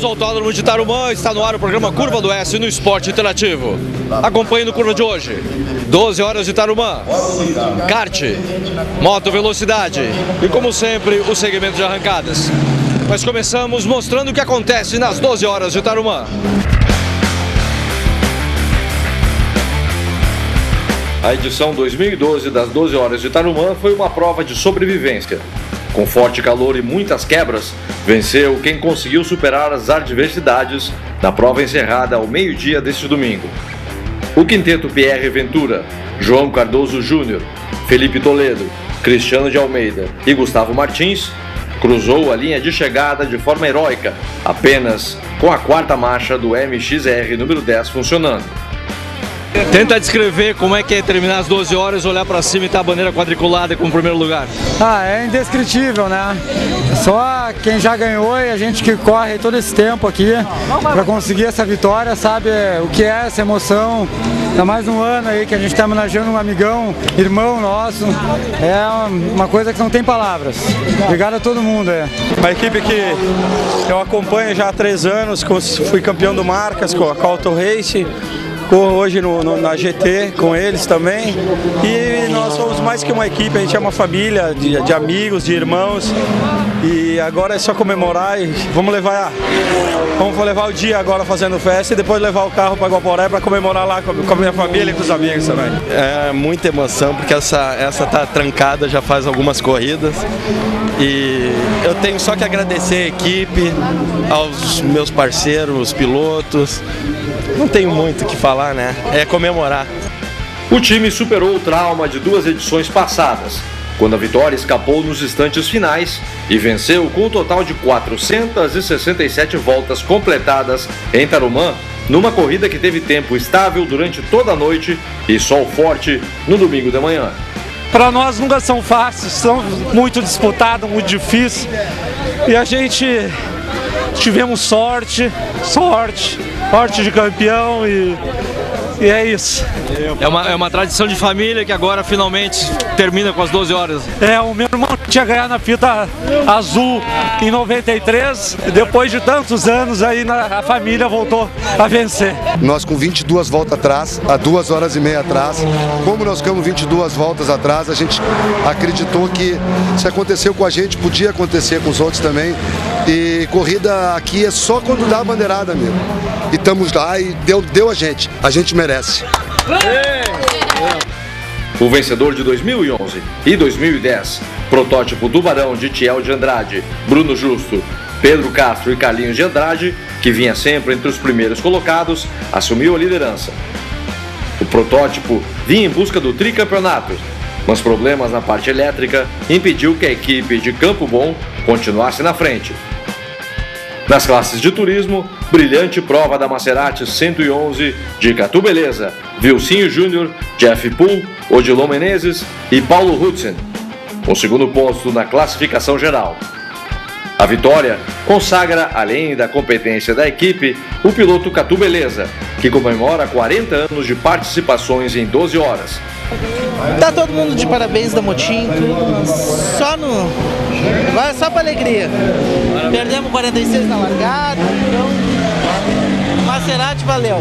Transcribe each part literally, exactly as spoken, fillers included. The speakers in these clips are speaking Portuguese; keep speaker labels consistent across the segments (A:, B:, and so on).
A: bem-vindos ao Autódromo de Tarumã. Está no ar o programa Curva do Oeste no Esporte Interativo. Acompanhe no Curva de hoje, doze horas de Tarumã, kart, moto velocidade e, como sempre, o segmento de arrancadas. Nós começamos mostrando o que acontece nas doze horas de Tarumã. A edição dois mil e doze das doze horas de Tarumã foi uma prova de sobrevivência. Com forte calor e muitas quebras, venceu quem conseguiu superar as adversidades na prova encerrada ao meio-dia deste domingo. O quinteto Pierre Ventura, João Cardoso Júnior, Felipe Toledo, Cristiano de Almeida e Gustavo Martins cruzou a linha de chegada de forma heróica, apenas com a quarta marcha do M X R número dez funcionando. Tenta descrever como é que é terminar as doze horas, olhar para cima e estar a bandeira quadriculada como primeiro lugar.
B: Ah, é indescritível, né? Só quem já ganhou e a gente que corre todo esse tempo aqui para conseguir essa vitória sabe o que é essa emoção. Há mais um ano aí que a gente está homenageando um amigão, irmão nosso. É uma coisa que não tem palavras. Obrigado a todo mundo. É.
C: Uma equipe que eu acompanho já há três anos, fui campeão do Marcas com a Auto Race. Corro hoje no, no, na G T com eles também, e nós somos mais que uma equipe, a gente é uma família de, de amigos, de irmãos, e agora é só comemorar e vamos levar, vamos levar o dia agora fazendo festa e depois levar o carro para Guaporé para comemorar lá com, com a minha família e com os amigos também.
D: É muita emoção porque essa, essa tá trancada já faz algumas corridas e eu tenho só que agradecer a equipe, aos meus parceiros, os pilotos. Não tenho muito o que falar, né? É comemorar.
A: O time superou o trauma de duas edições passadas, quando a vitória escapou nos instantes finais e venceu com um total de quatrocentas e sessenta e sete voltas completadas em Tarumã, numa corrida que teve tempo estável durante toda a noite e sol forte no domingo de manhã.
C: Para nós nunca são fáceis, são muito disputados, muito difíceis, e a gente tivemos sorte, sorte, sorte de campeão e, e é isso.
A: É uma, é uma tradição de família que agora finalmente termina com as doze horas.
C: É, o meu irmão tinha ganhado na fita azul em noventa e três, e depois de tantos anos aí na, a família voltou a vencer.
E: Nós com vinte e duas voltas atrás, há duas horas e meia atrás, como nós ficamos vinte e duas voltas atrás, a gente acreditou que se aconteceu com a gente, podia acontecer com os outros também. E corrida aqui é só quando dá a bandeirada mesmo. E estamos lá e deu, deu a gente, a gente merece.
A: O vencedor de dois mil e onze e dois mil e dez, protótipo do Barão de Tiel de Andrade, Bruno Justo, Pedro Castro e Carlinhos de Andrade, que vinha sempre entre os primeiros colocados, assumiu a liderança. O protótipo vinha em busca do tricampeonato, mas problemas na parte elétrica impediu que a equipe de Campo Bom continuasse na frente. Nas classes de turismo, brilhante prova da Maserati cento e onze de Catu Beleza, Vilcinho Júnior, Jeff Poole, Odilon Menezes e Paulo Hudson, o segundo posto na classificação geral. A vitória consagra, além da competência da equipe, o piloto Catu Beleza, que comemora quarenta anos de participações em doze horas.
F: Tá todo mundo de parabéns da Motim, tudo, só no... Agora só pra alegria. Perdemos quarenta e seis na largada, então... Maserati valeu.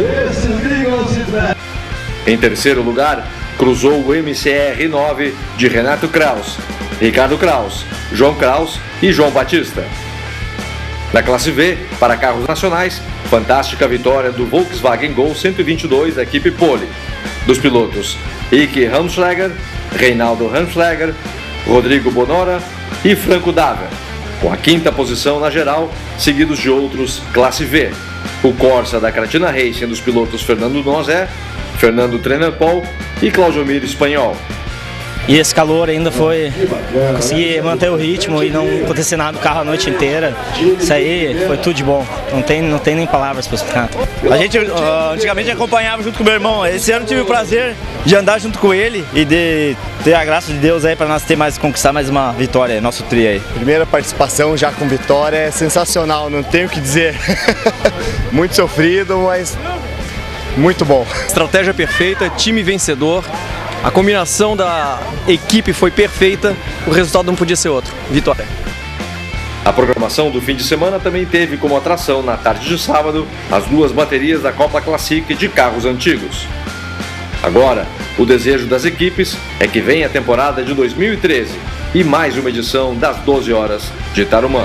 A: Em terceiro lugar, cruzou o M C R nove de Renato Kraus, Ricardo Kraus, João Kraus e João Batista. Na classe V, para carros nacionais, fantástica vitória do Volkswagen Gol cento e vinte e dois da equipe Pole, dos pilotos Ike Ramschläger, Reinaldo Ramschläger, Rodrigo Bonora e Franco Dava, com a quinta posição na geral, seguidos de outros classe V, o Corsa da Cratina Racing dos pilotos Fernando Nozé, Fernando Trenapol e Claudio Mir Espanhol.
G: E esse calor ainda foi conseguir manter o ritmo e não acontecer nada do carro a noite inteira. Isso aí foi tudo de bom. Não tem, não tem nem palavras para explicar.
H: A gente uh, antigamente acompanhava junto com o meu irmão. Esse ano tive o prazer de andar junto com ele e de ter a graça de Deus aí para nós ter mais, conquistar mais uma vitória, nosso trio aí.
I: Primeira participação já com vitória é sensacional, não tenho o que dizer. Muito sofrido, mas muito bom.
J: Estratégia perfeita, time vencedor. A combinação da equipe foi perfeita, o resultado não podia ser outro. Vitória.
A: A programação do fim de semana também teve como atração, na tarde de sábado, as duas baterias da Copa Classic de carros antigos. Agora, o desejo das equipes é que venha a temporada de dois mil e treze e mais uma edição das doze horas de Tarumã.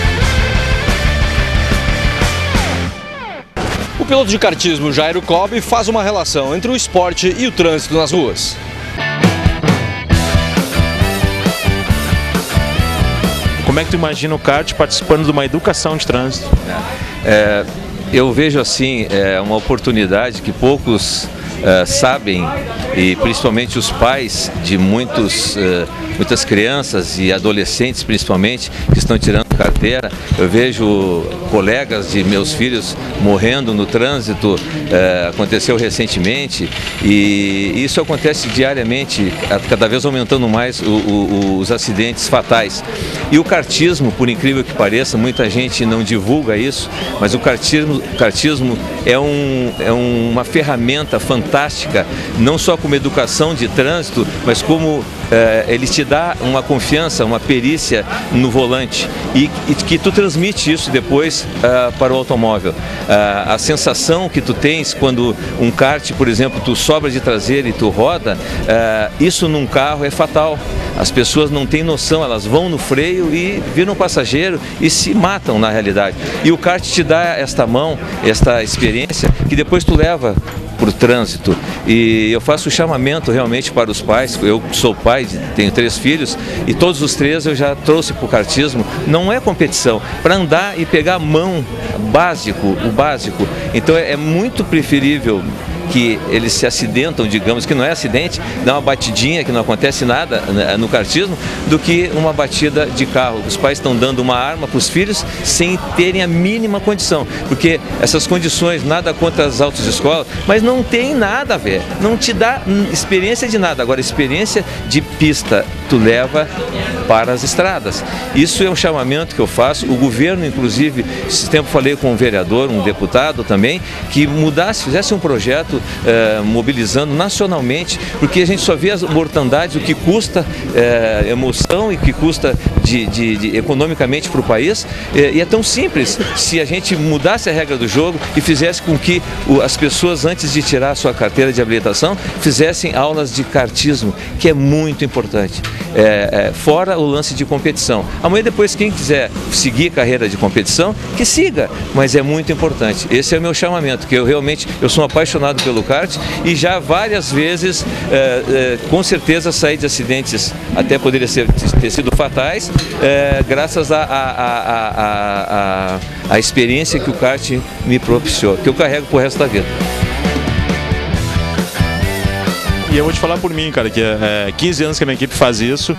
K: O piloto de kartismo Jairo Cobb faz uma relação entre o esporte e o trânsito nas ruas.
L: Como é que tu imagina o kart participando de uma educação de trânsito?
M: É, eu vejo assim, é uma oportunidade que poucos é, sabem, e principalmente os pais de muitos, é, muitas crianças e adolescentes principalmente, que estão tirando carteira. Eu vejo colegas de meus filhos morrendo no trânsito, é, aconteceu recentemente, e isso acontece diariamente, cada vez aumentando mais o, o, os acidentes fatais. E o kartismo, por incrível que pareça, muita gente não divulga isso, mas o kartismo, kartismo é, um, é uma ferramenta fantástica, não só como educação de trânsito, mas como é, ele te dá uma confiança, uma perícia no volante, e, e que tu transmite isso depois uh, para o automóvel. Uh, a sensação que tu tens quando um kart, por exemplo, tu sobra de traseira e tu roda, uh, isso num carro é fatal. As pessoas não têm noção, elas vão no freio e viram um passageiro e se matam na realidade. E o kart te dá esta mão, esta experiência que depois tu leva para o trânsito. E eu faço o chamamento realmente para os pais. Eu sou pai, tenho três filhos, e todos os três eu já trouxe para o kartismo. Não é competição, para andar e pegar a mão, básico, o básico. Então é muito preferível que eles se acidentam, digamos, que não é acidente, dá uma batidinha que não acontece nada no kartismo, do que uma batida de carro. Os pais estão dando uma arma para os filhos sem terem a mínima condição, porque essas condições, nada contra as autoescolas, mas não tem nada a ver, não te dá experiência de nada. Agora, experiência de pista tu leva para as estradas. Isso é um chamamento que eu faço. O governo, inclusive, esse tempo falei com um vereador, um deputado também, que mudasse, fizesse um projeto eh, mobilizando nacionalmente, porque a gente só vê as mortandades, o que custa eh, emoção e o que custa de, de, de, economicamente para o país, eh, e é tão simples. Se a gente mudasse a regra do jogo e fizesse com que o, as pessoas, antes de tirar a sua carteira de habilitação, fizessem aulas de kartismo, que é muito importante. É, é, fora o lance de competição. Amanhã depois, quem quiser seguir carreira de competição, que siga, mas é muito importante. Esse é o meu chamamento, que eu realmente, eu sou apaixonado pelo kart, e já várias vezes, é, é, com certeza, saí de acidentes, até poderia ser, ter sido fatais, é, graças à a, a, a, a, a, a experiência que o kart me propiciou, que eu carrego pro resto da vida.
L: E eu vou te falar por mim, cara, que é quinze anos que a minha equipe faz isso.